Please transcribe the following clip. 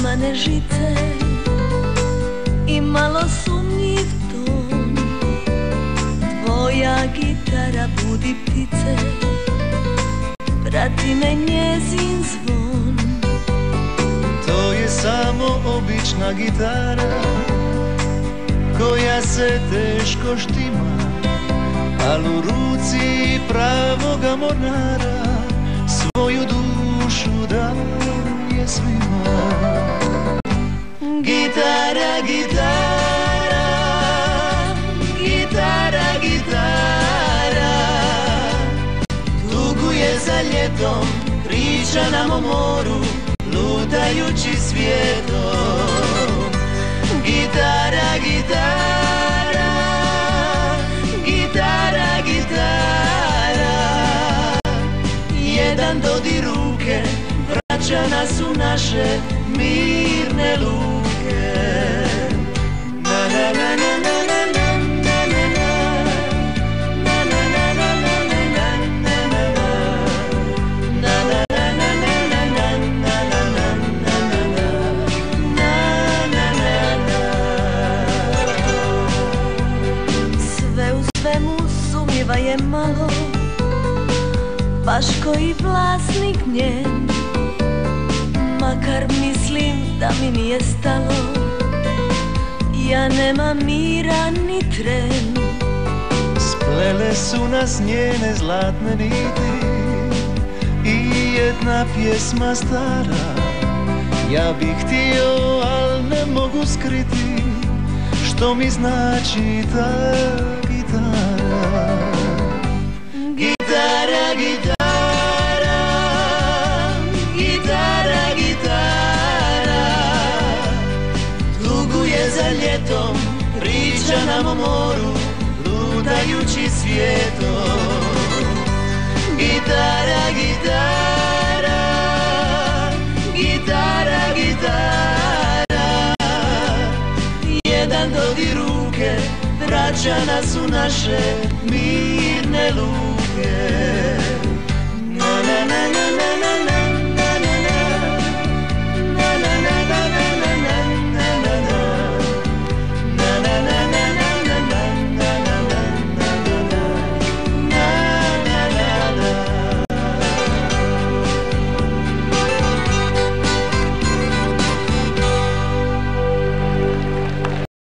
limane žice i malo sumnjiv ton. Tvoja gitara budi ptice, prati me njezin zvon. To je samo obična gitara koja se teško štima, al u ruci pravoga mornara svoju dušu daje svima. Gitara, gitara, gitara, gitara, tuguje za ljetom, priča nam o moru, lutajući svijetom. Gitara, gitara, gitara, gitara, jedan dodir ruke vraća nas u naše mirne luke. Na na na na na na na na na na na na je malo, baš koji vlasnik njen, makar mislim da mi nije stalo, ja nemam mira ni tren. Splele su nas njene zlatne niti i jedna pjesma stara, ja bih htio, al ne mogu skriti što mi znači ta gitara. Gitara, gitara, gitara, gitara, tuguje za ljetom, priča nam o moru, lutajući svijetom. Gitara, gitara, gitara, gitara, jedan dodir ruke vraća nas u naše mirne luke. Na na na na na na.